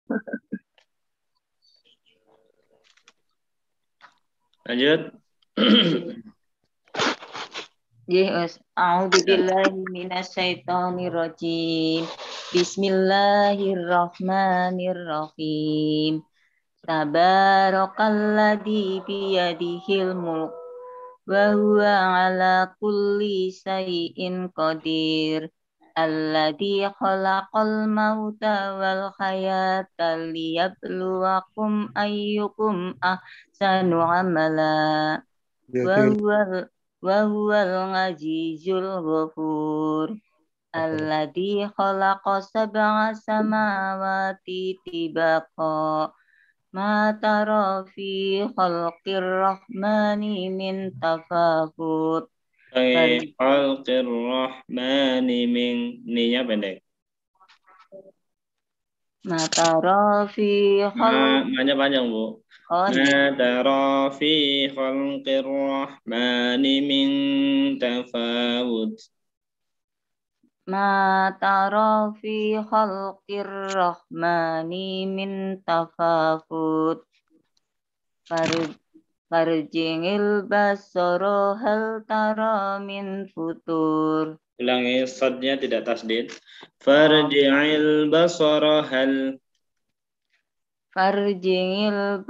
Lanjut. Yes, a'udzubillahi minasyaitonirrajim. Bismillahirrahmanirrahim. Tabarakalladzi biyadihil mulk wa huwa ala kulli syai'in qadir. Alladzi khalaqal mauta wal hayata liyabluwakum ayyukum ahsanu amala. Wa huwal azizul ghafur. Alladzi khalaqa sab'a samawati tibaqa. Ma tara fi khalqir rahmani min tafawut. Khalqir rahmani min, ninya pendek. Ma tara fi Ma-nya panjang, Bu. Oh, Ma tara fi khalqir rahmani min tafawut. Ma tara fi khalqir rahmani min tafawut. Farjingil basara hal tara min futur. Ulangi, shadnya tidak tasdid. Farji'il basara hal. Farjingil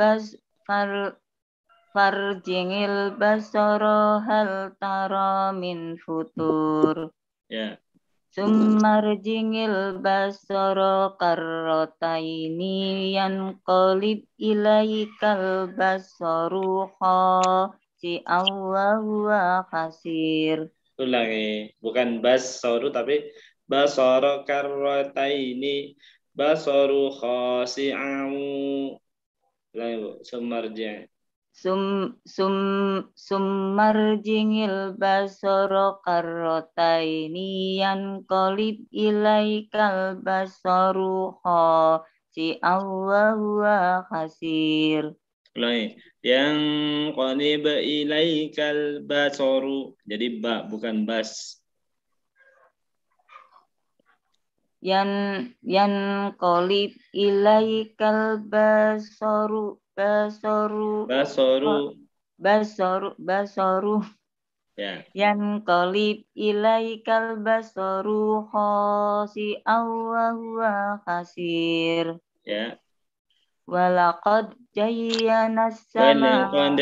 basara hal tara min futur. Ya. Summarjingil basara karrotaini yanqalib ilaikal basaru khasi'an wa huwa hasir. Ulangi, bukan basaru tapi basara karrataini basaru khasi'an. Ulangi, Bu. Sumarja. Summarjingil basara karrotaini yanqalib ilaikal basaru khasi'an wa huwa hasir. Ulangi, yang qanib ilaikal basaru. Jadi ba, bukan bas. Yan qolib ilaikal basaru Ya. Yan qolib ilaikal basaru khasi'an wa huwa hasir. Ya. Walaqad jayyana Walaqad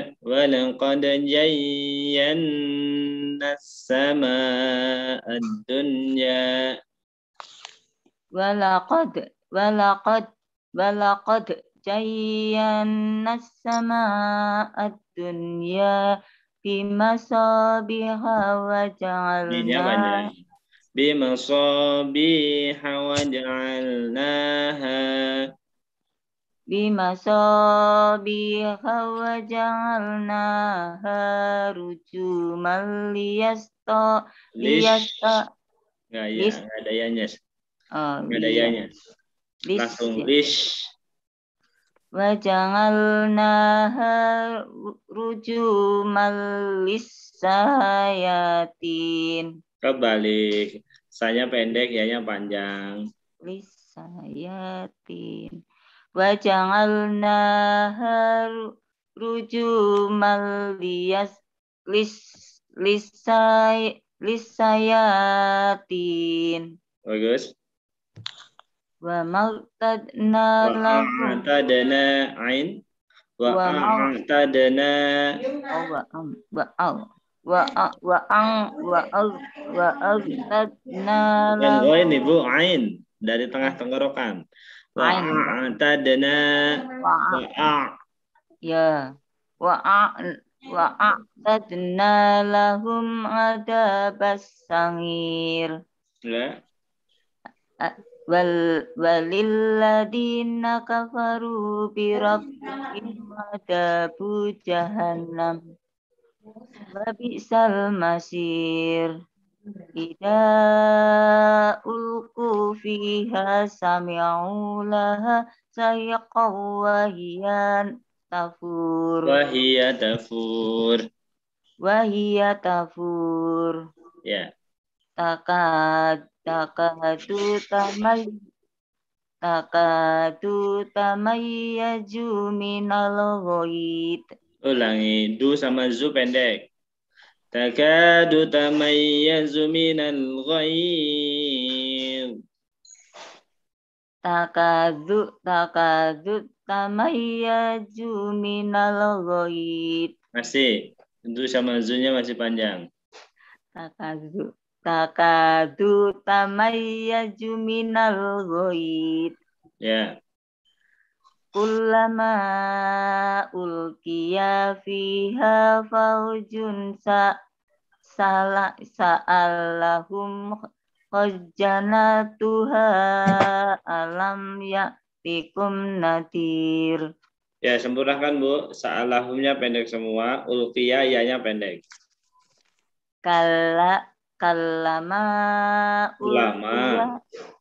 jayyana as-samaa ad-dunya. Walaqad jayyana as-samaa ad-dunya bimasabiha wa ja'alna Bimasabiha wa ja'alnaha. Bimasabiha wa ja'alnaha rujuman liyasta Nggak ada yanya. Nggak ada yanya. Langsung lish. Wa ja'alnaha rujuman lissayatin. Kebalik. Saya pendek, yanya panjang. Lissayatin. Wa ja'alnaha rujuman lissayatin. Bagus. Wa ma'tadna lahum. Wa'atadana ain. Wa'atadana. Wa'atadna Yang lahum. ini, Bu, ain. Dari tengah tenggorokan. Wa'atadana. Ya. Wa'atadna lahum adabas sangir. Ya. Walilladina kafaru birabbihim adabu jahannam wa bi'sal masir. Idza ulqu fiha sami'u laha sayqaw wa hiya tafur. Wa hiya tafur. Ya. Takadu takadu tamayyazu minal ghaid. Ulangi, du sama zu pendek. Takadu tamayyazu minal ghaid. Takadu tamayyazu minal ghaid. Masih, du sama zu-nya masih panjang. Takadu tamayyazu minal ghaid. Ya. Kullama ulqiya fiha faujun sa'alahum khazanatuha alam ya'tikum nadir. Ya, sempurnakan Bu. Sa'alahumnya pendek semua, ulqiya ya-nya pendek. Kallama ulqiya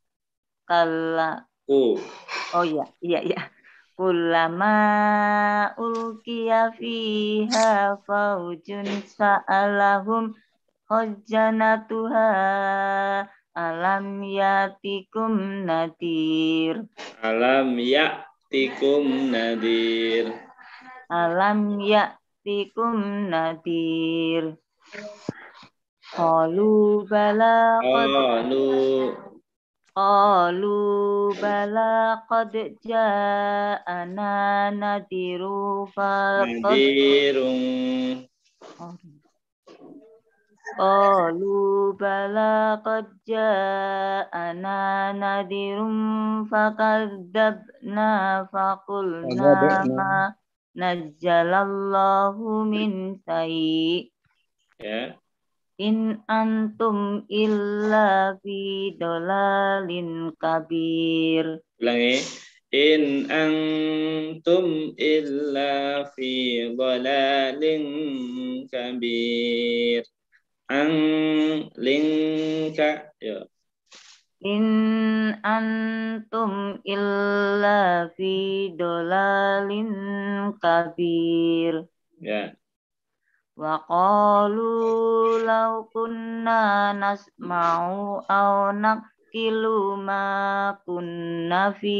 Oh iya. Kullama ulqiya fiha faujun sa'alahum khazanatuha alam yatikum nadir. Alam ya'tikum nadir. Alam ya'tikum nadir. Qalu bala qad ja'ana nadirun Qalu bala qad ja'ana nadirun fakadzabna faqulna ma nazzalallahu min syai'. Ya. In antum illa fi dolalin kabir. Ulangi. In antum illa fi dolalin kabir. Lingka. Ya. In antum illa fi dolalin kabir. Ya. Wa qalu law kunna nasma'u aw naqilu ma kunna fi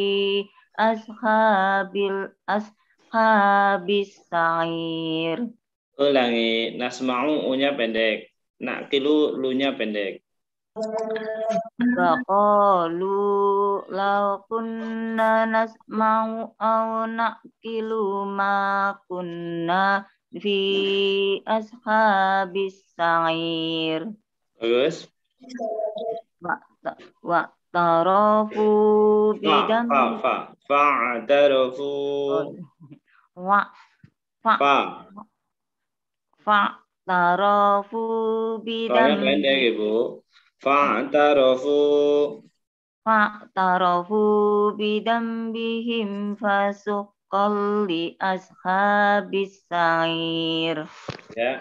ashabis sa'ir. Ulangi, nasma'u u-nya pendek, naqilu lu-nya pendek. Wa qalu law kunna nasma'u aw naqilu ma kunna fi ashabis sa'ir. Bagus. Wa tarafu bidam fa'tarafu fa'tarafu bidam pendek Ibu. Fa'tarafu bidambihim fasuqqal li ashabis sa'ir. Ya.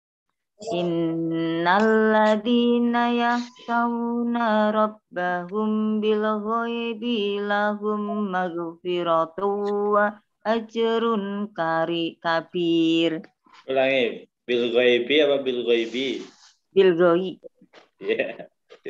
Innal ladina yakhshawna rabbahum bil ghaibi lahum maghfiratun wa ajrun kabir. Ulangi, bil ghaibi apa bil ghaibi? Bil ghaibi. Ya.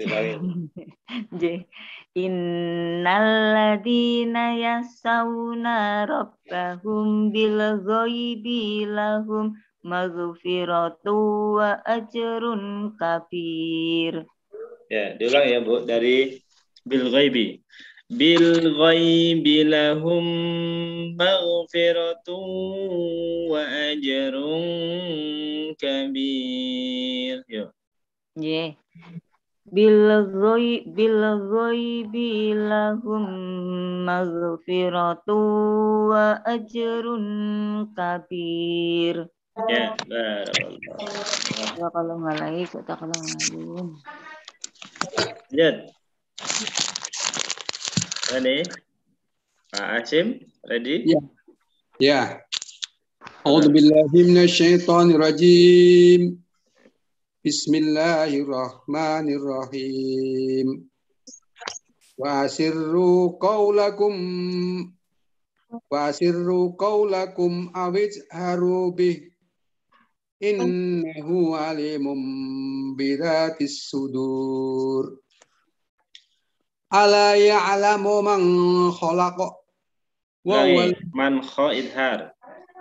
Innal ladina yakhshawna rabbahum bil ghaibi lahum maghfiratu wa ajrun kabir. Ya, diulang ya Bu, dari bil ghaibi. Bil ghaibi lahum maghfiratu wa ajrun kabir. Yo. Yeah. Bil ghaibi lahum maghfiratu wa ajrun kabir. Ya, kalau nggak lagi kita kalau ngajin. Lanjut. Ready? Pak Asim, ready? Ya. Ya. A'udzubillahi minasyaitonir rajim. Bismillahirrahmanirrahim. Wa asirru qaulakum awizharu bih innahu alimum bidzatis sudur. Ala ya'lamu man khalaq wa huwal Man kho idhar.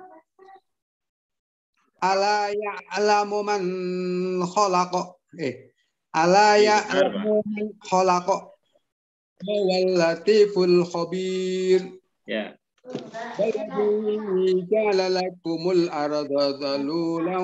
ala ya'lamu man khalaq ala Idhar, Pak. ya'lamu man khalaq wa huwal latiful khabir. Ya. Walladzi ja'ala lakumul arda dhalulan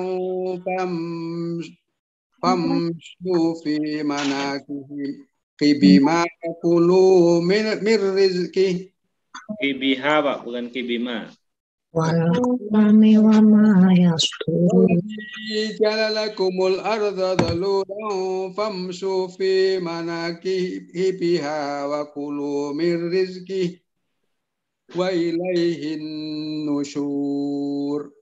famshu fi manakihim bima yaqulu min rizqi Kibiha, Pak, bukan kibima. Walaqami wa ma yasturun. ja'ala lakumul arda dhalulan famshu fi manakibiha wa kulu min rizqi wa ilaihin nusyur.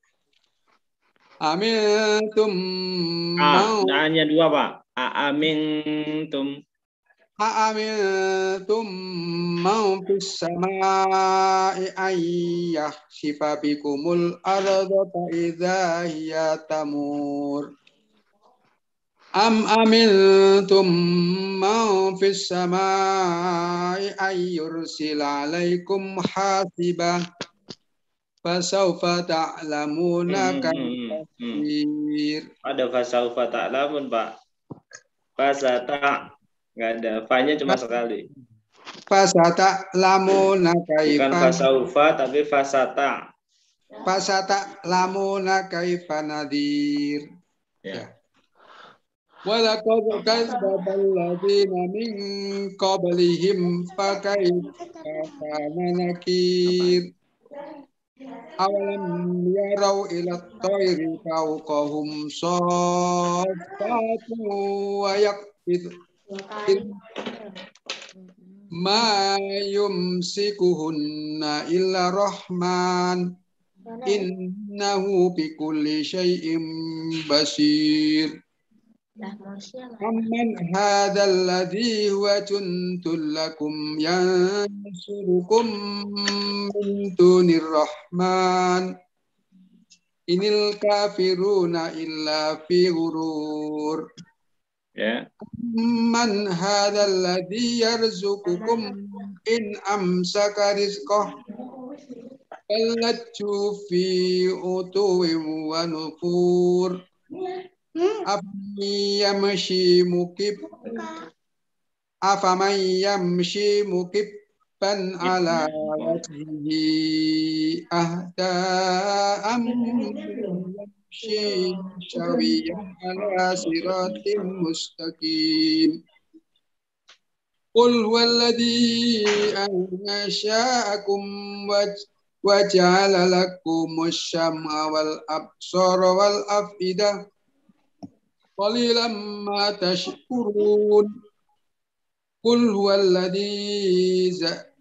Amintum Hanya dua, Pak. Amintum. Amintum man fis samai ayyahshifa bikumul arda fa idza hiya tamur. Am amintum man fis samai ayyursila alaikum hasiba fasawfa ta'lamuna katsir. Ada fasaufa ta'lamun, Pak. Fasata nggak ada. Fa-nya cuma sekali. Fasata lamuna Bukan kaifa fasaufa tapi fasata. Fasata lamuna kaifa nadir. Ya. Walaqad kadzdzaba alladziina min qablihim fakaifa kana nakir. Awalam yarau ila at-tayri fawqahum saffatu wa yaqbid ma yumsikuhunna illa rahman innahu bikulli syai'in basir. Amman hadzal ladzi huwa juntun lakum yansurukum min dunir rahman inil kafiruna illa fi ghurur. Ya. Man hadzal ladzi yarzuqukum in amsaka rizqah allatu fi utuwin wa nufur. Afaman yamshi mukibban ala wajhihi ahda am yamshi sawiyan ala siratin mustaqim. Qul huwallazi ansha'akum wa ja'ala lakumus sam'a wal absara wal af'idah qalilan ma tashkurun. Qul huwallazi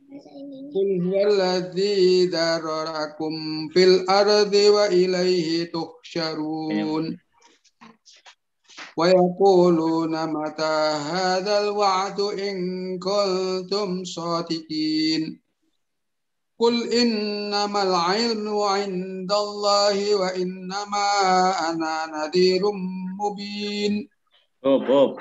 dararakum fil ardi wa ilaihi tuhsyarun. Wa yaquluna mata hadzal wa'du in kuntum shadiqin. Qul innamal ilmu 'indallahi wa innama ana nadhirum mubin. Hop.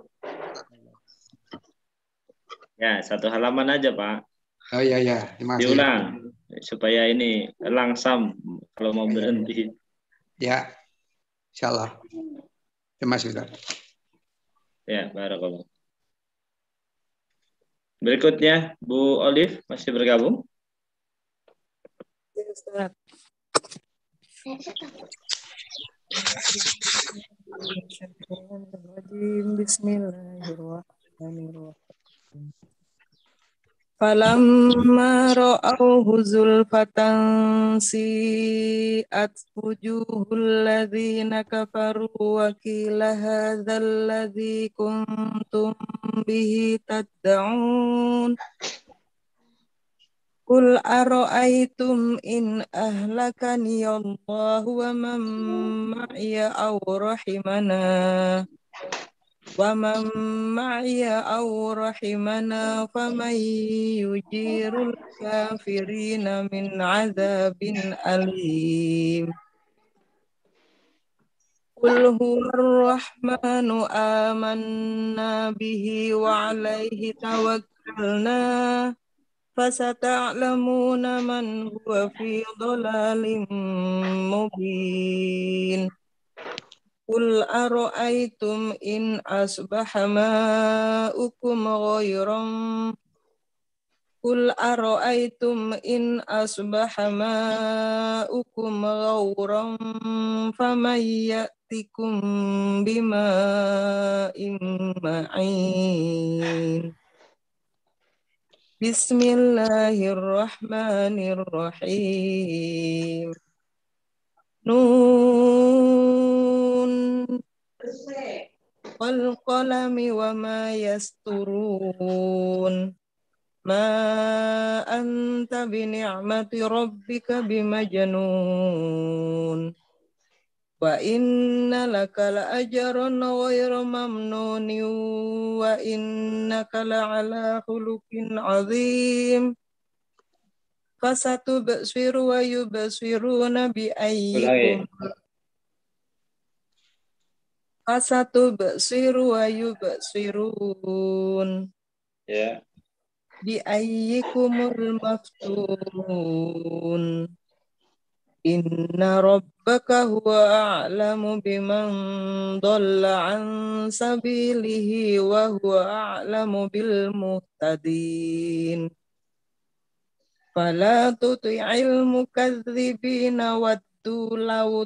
Ya, satu halaman aja, Pak. Oh ya, terima kasih. Diulang supaya ini langsam kalau mau berhenti. Ya, insyaallah. Terima kasih, Ustaz. Ya, barakallah. Berikutnya, Bu Olive masih bergabung? Bismillahirrahmanirrahim. Falamma ra'awhu zulfatan si'at wujuhul ladzina kafaru wa qila hadzal ladzi kuntum bihi tad'un. Qul ara'aytum in ahlakani Allahu wa man ma'iya aw rahimana faman yujirul kafirina min azabin alim. Qul huwar rahmanu amanna bihi wa alaihi tawakkal فصلناه فستعلمون من هو في ضلال مبين قل أرأيتم إن أصبح ماؤكم غيرا قل أرأيتم إن أصبح ماؤكم غورا فمن يأتكم بماء معين بسم الله الرحمن الرحيم نون والقلم وما يسطرون ما أنت بنعمة ربك بمجنون وإن لك لأجرا غير ممنون وإنك لعلى خلق عظيم فستبصر ويبصرون بأيكم فستبصر ويبصرون بأيكم المفتون إن ربك هو أعلم بمن ضل عن سبيله وهو أعلم بالمهتدين فلا تطع المكذبين ودوا لو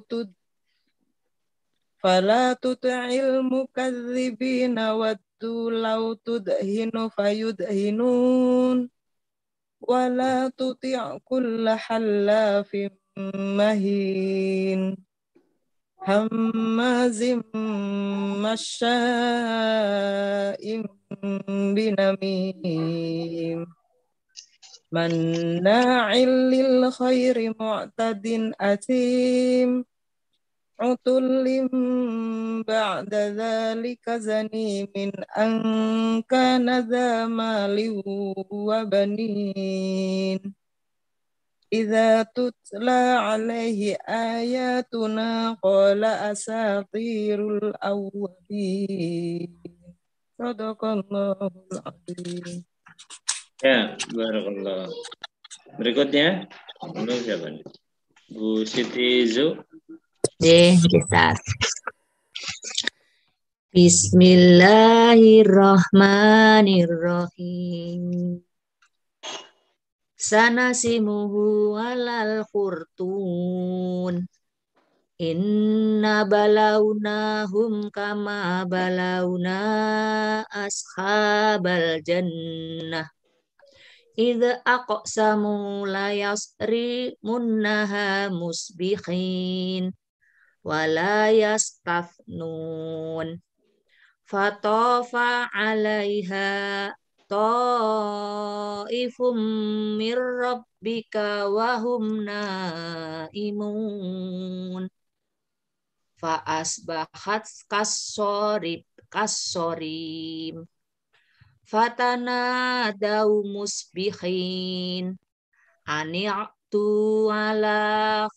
فلا تطع المكذبين ودوا لو تدهن فيدهنون ولا تطع كل حلاف مهين هماز مشاء بنميم مناع للخير معتد أثيم عتل بعد ذلك زنيم أن كان ذا مال وبنين إذا تتلى عليه آياتنا قال أساطير الأولين صدق الله العظيم. Ya, barakallah. Berikutnya, menurut siapa nih? Bu Siti Zu. Bisa. Bismillahirrahmanirrahim. Sanasimuhu alal khurtun. Inna balaunahum kama balauna ashabal jannah. Idza aqsamu la yasrimunnaha musbikhin wa la yastathnun. Fatafa 'alaiha ta'ifum mir rabbika wa hum naimun. Fa asbahat kasorim. Fatana dau musbihin ani'tu ala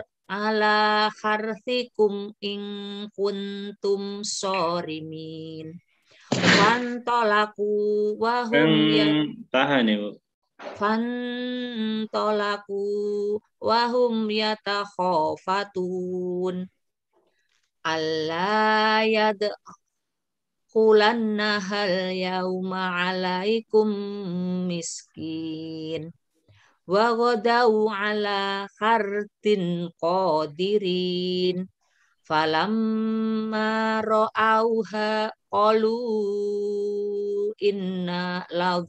kharthikum in kuntum sorimin. Fantolaku wahum tahan ya, Bu. Fantolaku wahum yatakhafatun alla yadkhulannahal yauma alaikum miskin wa ghadau ala khartin qadirin falamma ra'auha qalu inna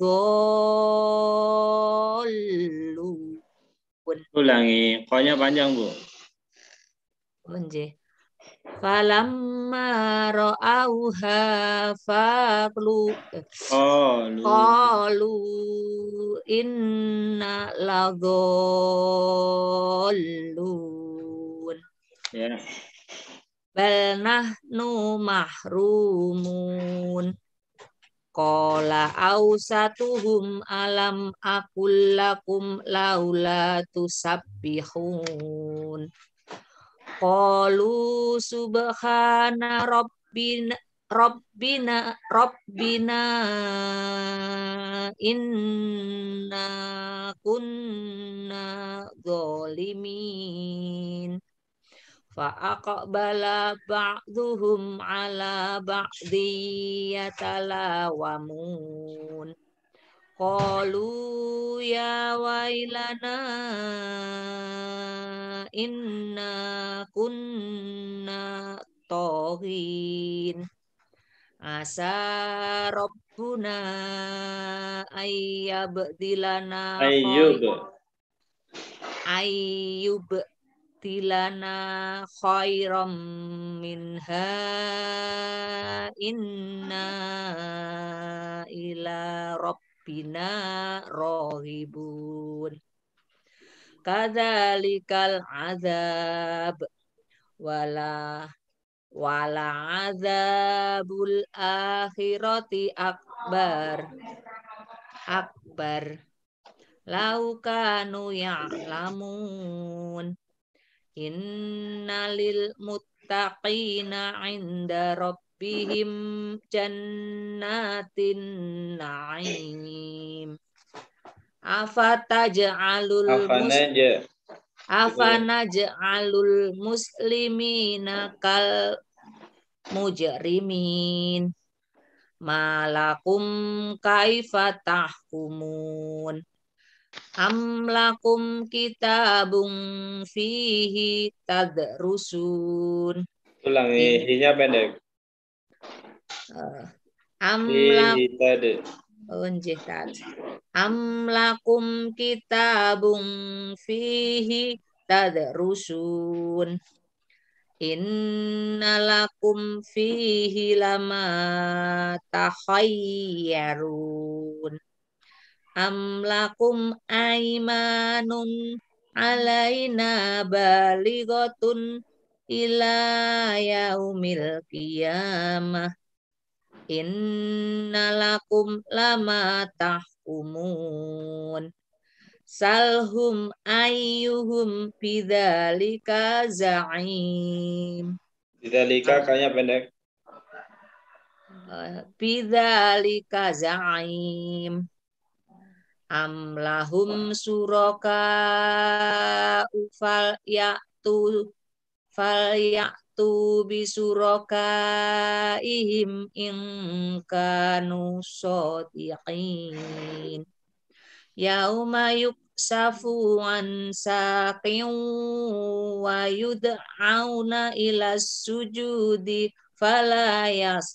ladhallu. Ulangi, qanya panjang, Bu. Menje. Falamma ra'auha faqlu qalu inna ladhallun. Ya. Bal nahnu mahrumun. Qala ausatuhum alam aqul lakum laula tusabbihun. Qalu subhana Rabbina inna kunna zalimin. Fa'aqbala ba'duhum ala ba'di yatalawamun. Qalu ya wailana inna kunna taghin. Asa Rabbuna ayyabdilana khairam minha inna ila rabbina rohibun. Kadzalikal azab wala azabul akhirati akbar lau kanu ya'lamun. Innalil muttaqina 'inda rabbihim jannatin na'im. Afanaj'alul muslimina kal mujrimin. Malakum kaifa tahkumun. Am lakum kitabun fihi tadrusun. Ulangi, hinya pendek. Am lakum kitabun fihi tadrusun. Innalakum fihi lama takhayyarun. Am lakum aimanun alaina balighatun ila yaumil qiyamah. Innalakum lama tahkumun. Salhum ayyuhum bidzalika za'im. Bidzalika kayaknya pendek. Bidzalika za'im. Am lahum suraka fal ya'tu bisuraka ihim in kanu shodiqin. Yauma yuksafu an saqin wa yud'auna ila sujudi fala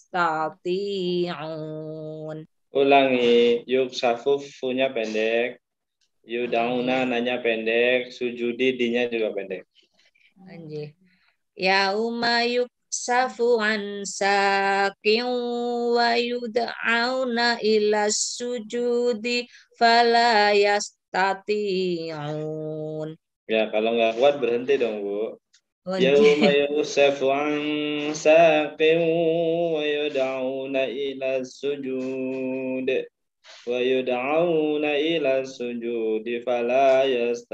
yastati'un. Ulangi, yuk punya pendek, yudauna nanya pendek, sujudi dinya juga pendek. Anjir. Yauma yuksafu an saqin wa yud'auna ila sujudi fala yastati'un. Ya, kalau nggak kuat berhenti dong, Bu. Yauma yuksafu an saqin wa yud'auna ila sujud wa yud'auna ila sujudi fala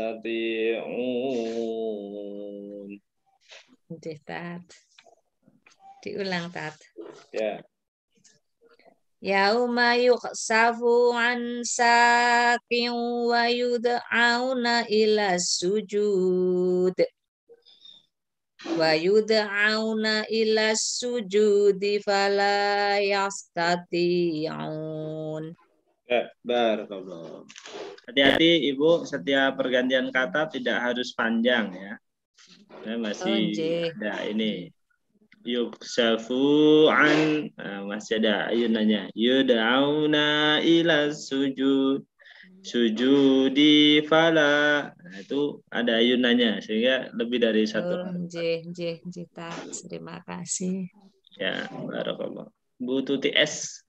yastati'un. Tat. Diulang, Tat. Ya. Yauma yuksafu an saqin wa yud'auna ila sujud. Wa yud'auna ila sujudi fala yastati'un. Ya, barakallah. Hati-hati Ibu, setiap pergantian kata tidak harus panjang ya. Masih ada ini. Yuksafu an, masih ada ayunannya. Yud'auna ila sujud. Sujudi fala. Nah, itu ada ayunannya sehingga lebih dari satu. Terima kasih. Ya, barakallah. Bu Tuti S.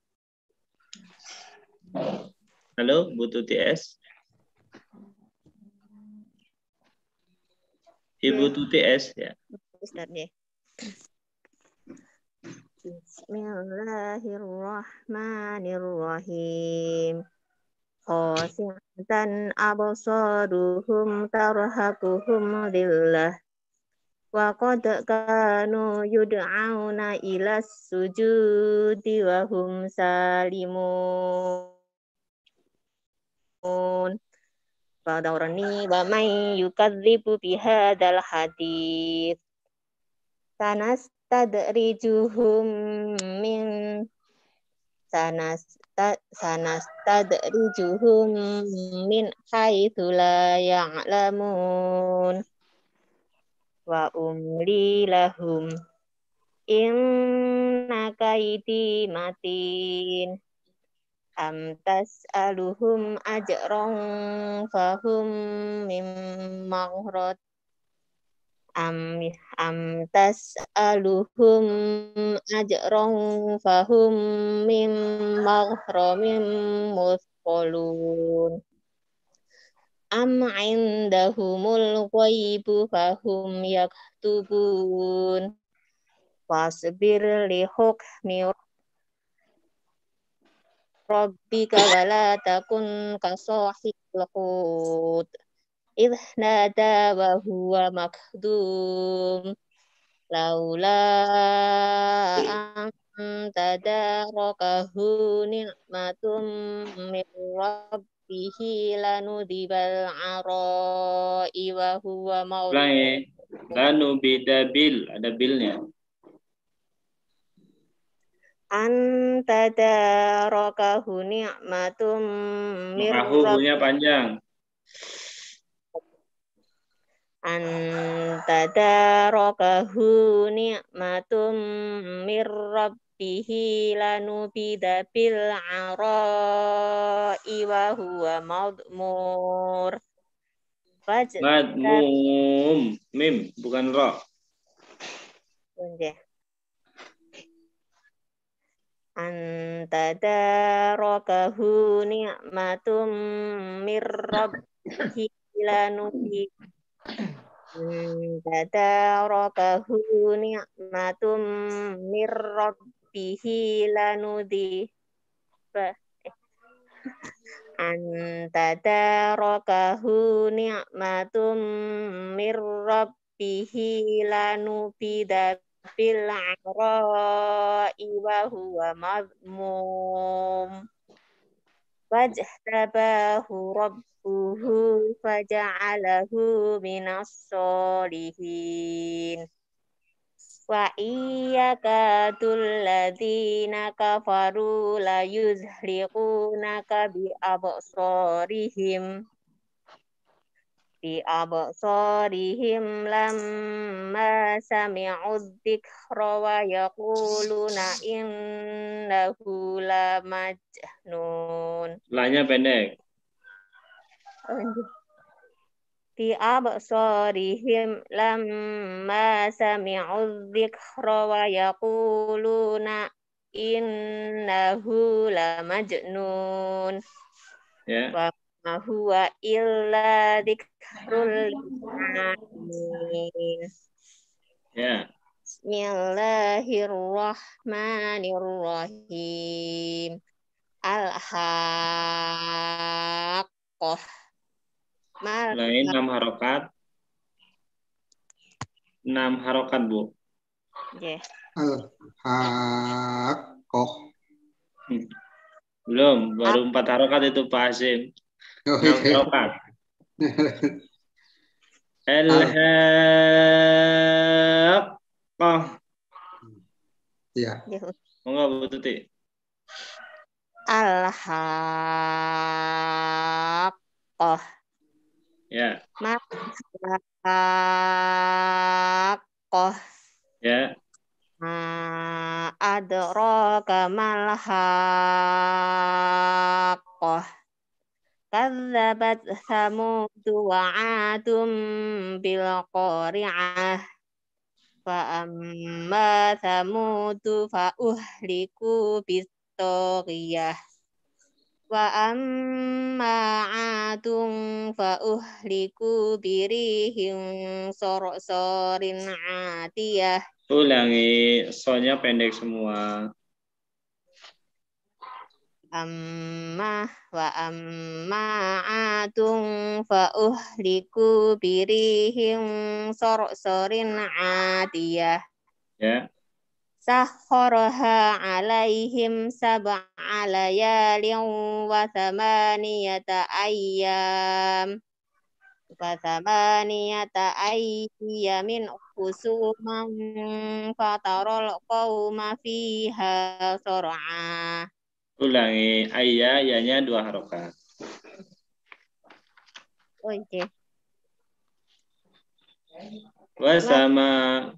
Halo, Bu Tuti S. Ibu Tuti S ya. Ustaz ya. Bismillahirrahmanirrahim. Qasatan absaruhum tarhaquhum dhillah wa qad kanu yud'auna ila sujudi wa hum salimun. Fadawrani wa man yukadzibu bihadzal hadits sanastadrijuhum min sanastadrijuhum min haitsu la ya'lamun wa umli lahum inna kaidi matin am tas'aluhum ajran fahum min maghrat am tas'aluhum ajran fahum min maghramin musqalun am indahumul ghaibu fahum yaktubun wasbir li hukmi rabbika wala takun kasahibil hut idh nada wa huwa makdum laula an tadarakahu ni'matum min rabbihi lanudibal ara'i wa huwa Ulangi. Lanu bidabil, ada bilnya. antadarakahu ni'matum min Ahunya panjang. antadarakahu ni'matum min rabbihi lanubida bil ara'i wa huwa madmur Madmum. Mim, bukan ro. antadarakahu ni'matum min rabbihi lanubida tadarakahu ni'matum mir rabbihi lanudi tadarakahu ni'matum mir rabbihi lanubida bil ara'i wa huwa madmum wajtabahu rabbuhu faja'alahu minas solihin wa iyyakadul ladzina kafaru la yuzliqunaka bi absarihim lamma sami'u dzikra wa yaquluna innahu la majnun. Lanya pendek. Bi absarihim lamma sami'u dzikra wa yaquluna innahu la majnun. Ya. Wa ma huwa illa dzikrul lil-alamin. Ya. Bismillahirrahmanirrahim. Al-Haqqah. Lain 6 harokat. 6 harokat, Bu. Yeah. Al-Haqqah. Belum, baru 4 harokat itu Pak Hasim. 6 harokat. Al-Haqqah. Ya. Mau nggak Bu Tuti? Al-Haqqah. Ya. Al-Haqqah. Ya. Adraka mal haqqah. Kadzabat Thamud wa 'adun bil qari'ah. Fa amma Thamud fa uhliku bis taghiyah. Wa amma 'adun fa uhliku birihim sorsorin 'atiyah. Ulangi, soalnya pendek semua. amma atun fa uhliku birihim sorsorin adiyah. Ya. Sakharaha alaihim sab'a layalin wa thamaniyata ayyam. Fathamaniyata ayyamin husuman fatarol qawma fiha sor'a. Ulangi, ayya, ya-nya 2 harokat. Oke. Wasama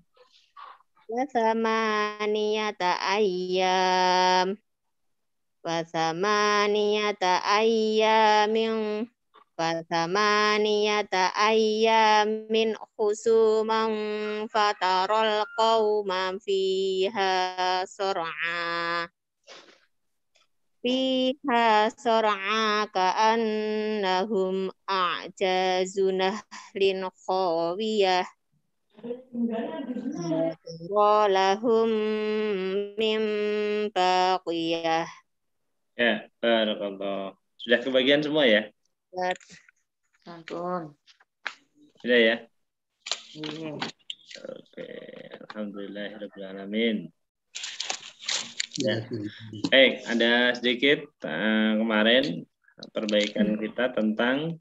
Wasamaniyata ayyam. Wasamaniyata ayyamin. Wasamaniyata ayyamin husuman fatarol qawma fiha sor'a. Fiha sor'a ka'annahum a'jazu nahlin khawiyah. Walahum min baqiyah. ya, barakallah. Sudah kebagian semua ya? Santun. Sudah ya? Iya. Oke, alhamdulillahirabbil alamin. Ya. Baik, ada sedikit kemarin perbaikan kita tentang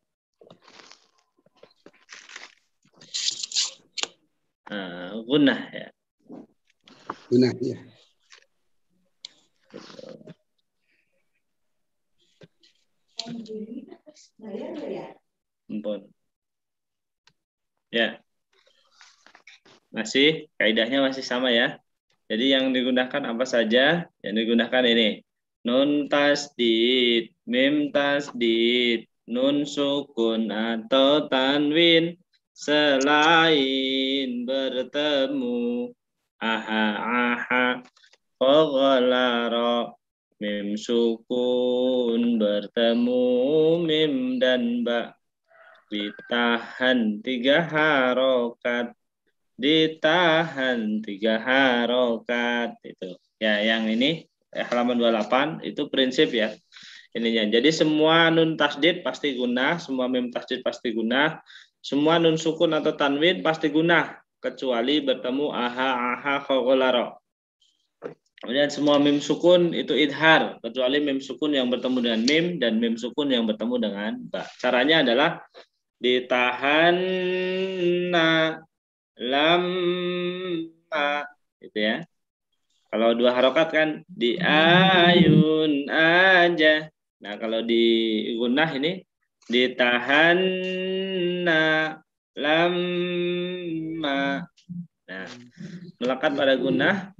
gunnah ya. Gunnah ya. Ampun. Ya. Masih kaidahnya masih sama ya. Jadi yang digunakan apa saja? Yang digunakan ini. Nun tasdid, mim tasdid, nun sukun atau tanwin selain bertemu aha qaghalara, mim sukun bertemu mim dan ba, ditahan 3 harokat, ditahan 3 harokat itu. Ya, yang ini halaman 28 itu prinsip ya. Ininya. Jadi semua nun tasdid pasti gunnah, semua mim tasdid pasti gunnah, semua nun sukun atau tanwin pasti gunnah kecuali bertemu aha qaghalara. Kemudian semua mim sukun itu idhar kecuali mim sukun yang bertemu dengan mim dan mim sukun yang bertemu dengan ba. Caranya adalah ditahan lamma gitu ya. Kalau 2 harokat kan di ayun aja. Nah, kalau di gunnah ini ditahan lamma. Nah, melekat pada gunnah.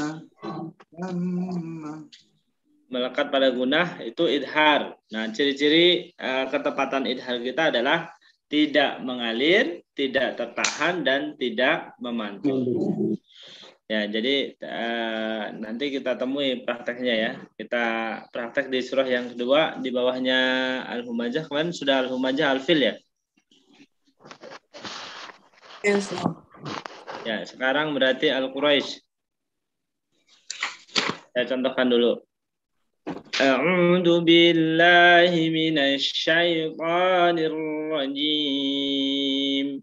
Melekat pada gunnah itu idhar. Nah, ciri-ciri ketepatan idhar kita adalah tidak mengalir, tidak tertahan, dan tidak memantul. Ya, jadi nanti kita temui prakteknya ya. Kita praktek di surah yang kedua di bawahnya Al-Humajah. Kemarin sudah Al-Humajah Al-Fil ya? Yes. Ya, sekarang berarti Al-Quraisy. Saya contohkan dulu. A'udzu billahi minasy syaithanir rajim.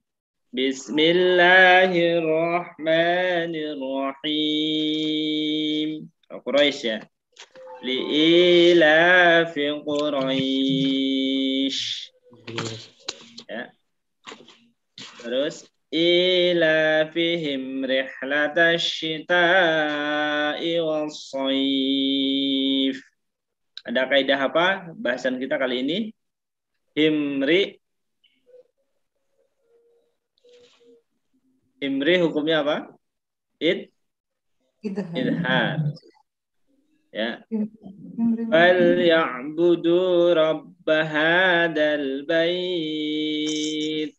Bismillahirrahmanirrahim. Quraisy ya. Li'ilafi Quraisy. Ya. Terus ilafihim rihlatash syita'i was-shaif. Ada kaidah apa bahasan kita kali ini? Himri hukumnya apa? Idhar. Ya. Fal ya'budu rabb hadzal bait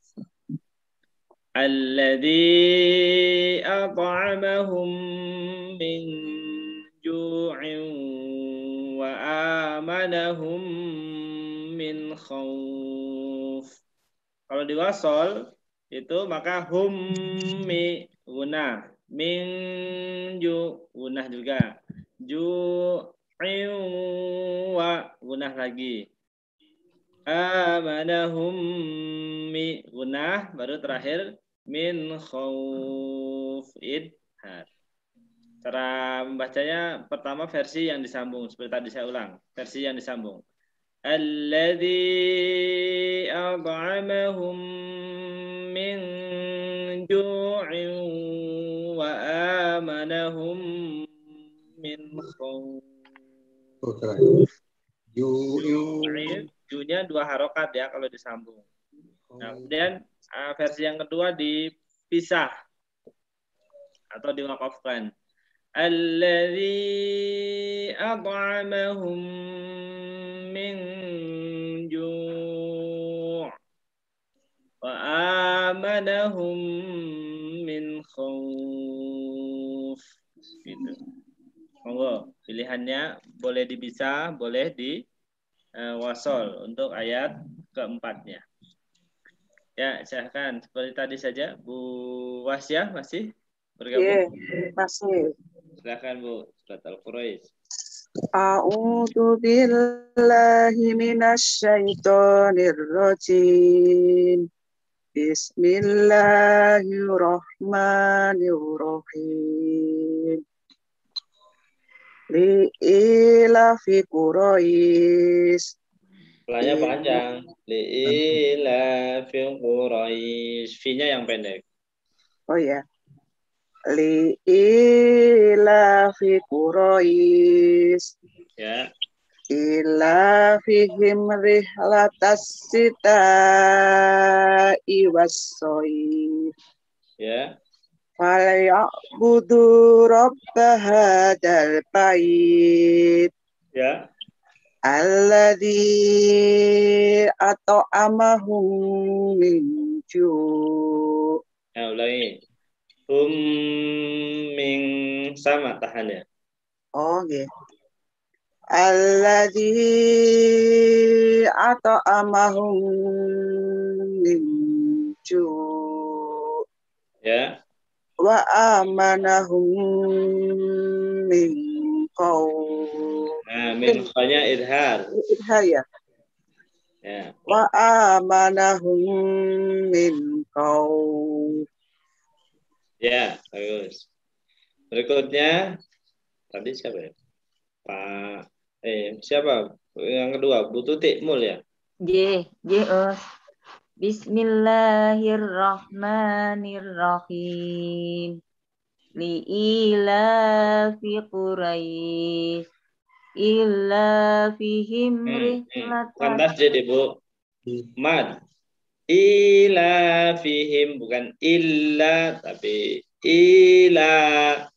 alladzi at'amahum min ju'in wa amanahum min khauf. Kalau diwasol itu maka hummi gunnah, min ju gunnah juga, ju wa gunah lagi. Amanahum mi gunah baru terakhir min khauf idhar. Cara membacanya pertama versi yang disambung seperti tadi saya ulang, versi yang disambung. Alladzi at'amahum min ju'in wa amanahum min khauf. Ju-nya 2 harokat ya kalau disambung. Nah, kemudian versi yang kedua dipisah atau diwakafkan. Alladzi at'amahum min ju' wa amanahum min khauf. Gitu. Monggo, pilihannya boleh dipisah, boleh di wasol untuk ayat keempatnya. Ya, silahkan. Seperti tadi saja, Bu Wasya masih bergabung? Masih. Silahkan, Bu. Surat Al-Quraisy. A'udzu billahi minasyaitonir rajim. Bismillahirrahmanirrahim. Li'ila fi Quraisy. Pelanya panjang. Li'ila fi Quraisy. Fi-nya yang pendek. Oh ya. Li'ila fi Quraisy. Ya. Ila fihim rihlatas sita'i was-shayf. Ya. Falya'budu rabba hadzal bait. Ya. Alladzi at'amahum min ju'. Ya, ulangi. Min sama tahannya. Oh, gitu. Alladzi at'amahum min ju'. Ya. Wa amanahum min khauf. Nah, min kha-nya idhar. Idhar ya. Ya. Wa amanahum min khauf. Ya, bagus. Berikutnya tadi siapa ya? Pak siapa? Yang kedua, Bu Tuti Mul ya? Bismillahirrahmanirrahim. Li'ilafi Quraisy illa fihim rihlatan. Bukan tasjid, Ibu. Mad. Ila fihim, bukan illa tapi ila.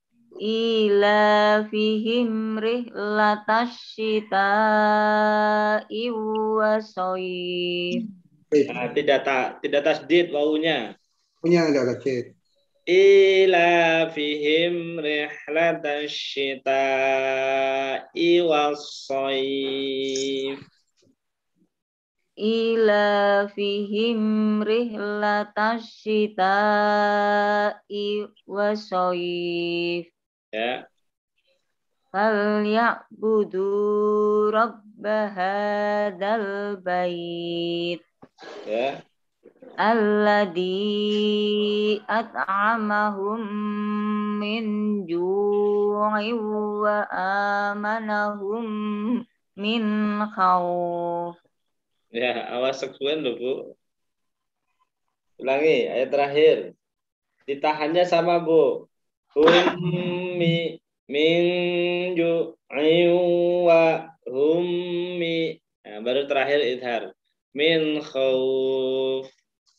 Ila fihim rihlatash syita'i was-shayf. Nah, tidak tasdid wawunya. Punya ada tasdid. Ila fihim rihlatash syita'i was-shayf. Ila fihim rihlatash syita'i was-shayf. Ya. Falya'budu rabba hadzal bait. Ya. Alladzi at'amahum min ju'in wa amanahum min khauf. Ya, awas seksual loh, Bu. Ulangi ayat terakhir. Ditahannya sama, Bu. Hummi min ju'in wa hummi. Nah, baru terakhir idhar. Min khauf.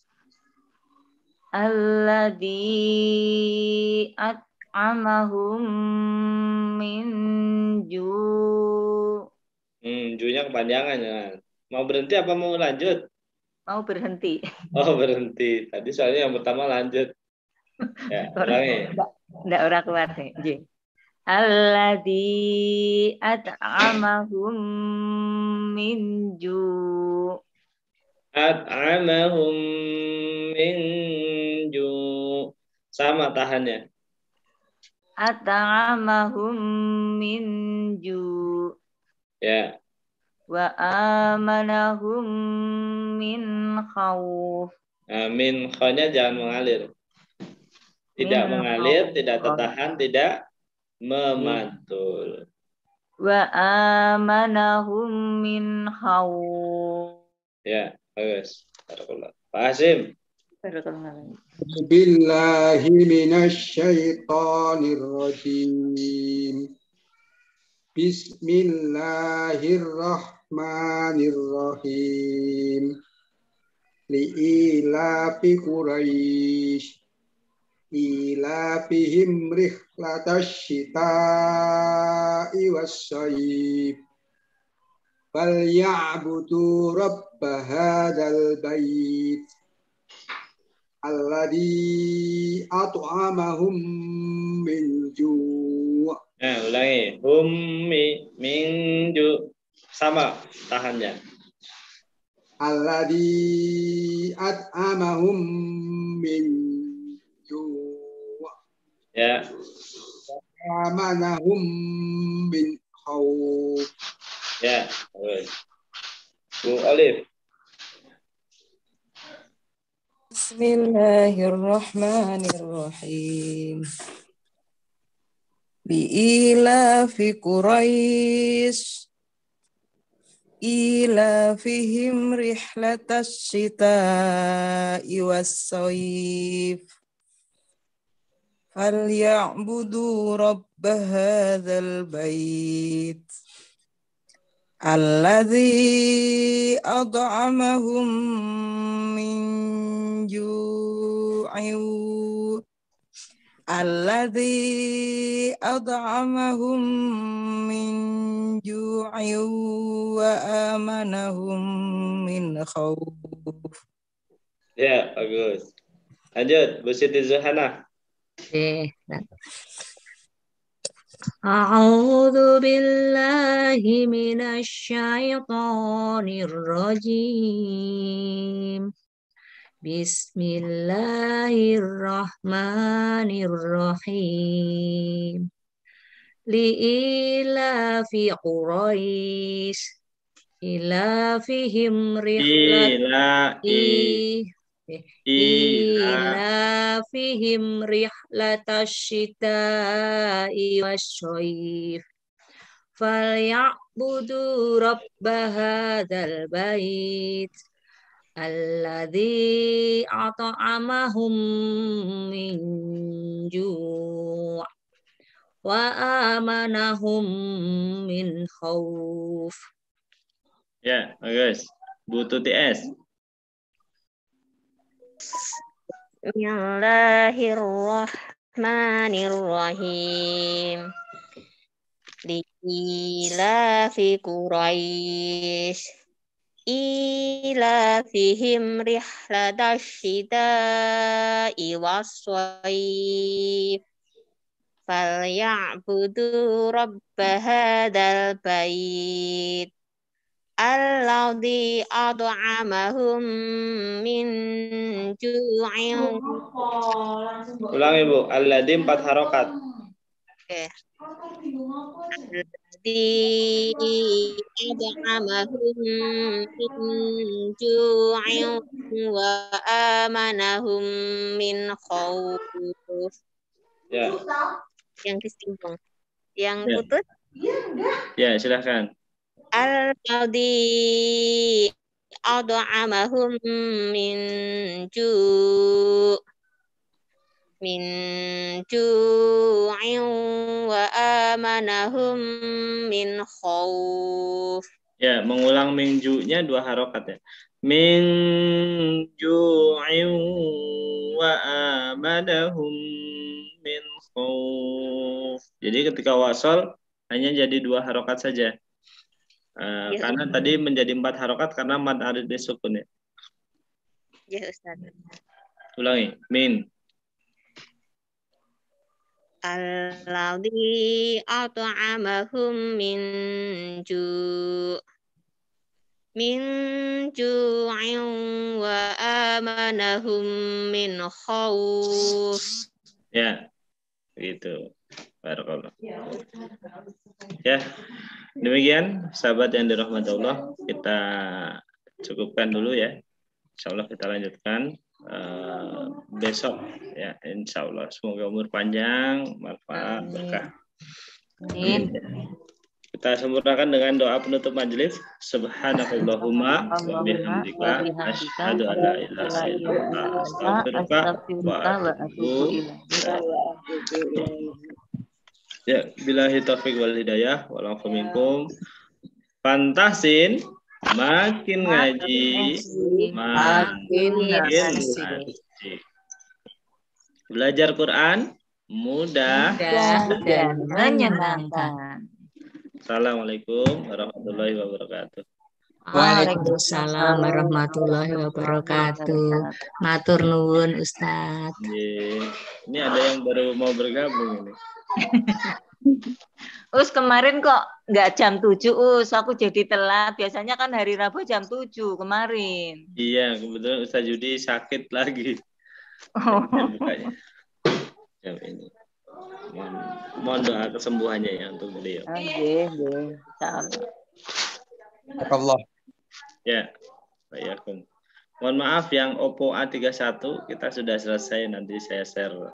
Alladzi at'amahum min ju'. Ju-nya kepanjangan ya. Mau berhenti apa mau lanjut? Mau berhenti. Oh, berhenti. Tadi soalnya yang pertama lanjut. Ya, ulangi. Enggak ora kuat nggih. Alladzi at'amahum min ju'. At'amahum min ju'. Sama tahannya. At'amahum min ju' Ya. wa amanahum min khawf. Min kha-nya jangan mengalir. Tidak Min mengalir, khawf. tidak tertahan, tidak memantul. Wa amanahum min khawf. Ya, bagus. Barakallah. Pak Hasim. Billahi minasyaitonir rajim. Bismillahirrahmanirrahim. Li'ilafi Quraisy ilafihim rihlatash syita'i was-sayf falyabudu rabb hadzal bait alladzi at'amahum min ju'. Nah, ulangi. Minju. Sama tahannya. Alladzi at'amahum min ju' Ya. amanahum min khawf. Ya, bagus. Bu Olive. Bismillahirrahmanirrahim. Li'ilafi Quraisy ilafihim rihlatas syita'i was-sayf falyabudu rabb hadzal bait alladzi at'amahum min ju'in alladzi at'amahum min ju'in wa amanahum min khawf. Ya, bagus. Lanjut, Bu Siti Zuhana. Oke. A'udzu billahi minasyaitonir rajim. Bismillahirrahmanirrahim. Li'ilafi Quraisy ilafihim ilafihim rihlatash syita'i wasyayf falyabudu rabb hadzal bait alladzi at'amahum min ju' wa amanahum min khauf. Ya, bagus. Bu Tuti S. Bismillahirrahmanirrahim. Li'ilafi Quraisy ilafihim rihlatash syita'i was-sayf falyabudu rabb hadzal bait alladzi at'amahum min ju'in. Ulangi, Bu. Alladzi 4 harokat. Oke. Alladzi at'amahum min ju'in wa amanahum min khauf. Ya. Yang disinggung. Yang Ya. putus? Ya, silakan. Alladzi at'amahum min ju' ju'in wa amanahum min khauf. Ya, mengulang mingjunya 2 harokat ya. Min ju'in wa amanahum min khauf. Jadi ketika wasol hanya jadi 2 harokat saja. Ya, karena tadi menjadi 4 harokat karena mad arid disukun ya. Ya, Ustaz. Ulangi. Min. Alladzi at'amahum min ju'in wa amanahum min khauf. Ya, gitu. Barakallah. Ya, demikian sahabat yang dirahmati Allah, kita cukupkan dulu ya. Insya Allah kita lanjutkan besok ya. Insya Allah semoga umur panjang, manfaat, berkah. Amin. Kita sempurnakan dengan doa penutup majelis. Subhanakallahumma wa bihamdika asyhadu an la ilaha illa anta astaghfiruka wa atubu ilaik. Ya, billahi taufiq wal hidayah wal afu minkum. Pantasin makin ngaji makin asik. Belajar Quran mudah dan menyenangkan. Assalamualaikum warahmatullahi wabarakatuh. Waalaikumsalam warahmatullahi wabarakatuh. Matur nuwun Ustadz. Ini ada yang baru mau bergabung ini. Us kemarin kok nggak jam 7 Us, aku jadi telat. Biasanya kan hari Rabu jam 7 kemarin. Iya, kebetulan Ustaz Yudi sakit lagi. Bukanya. Jam ini. Mohon doa kesembuhannya ya untuk beliau. Nggih. Allah. Ya, baik. Mohon maaf yang Oppo A31 kita sudah selesai, nanti saya share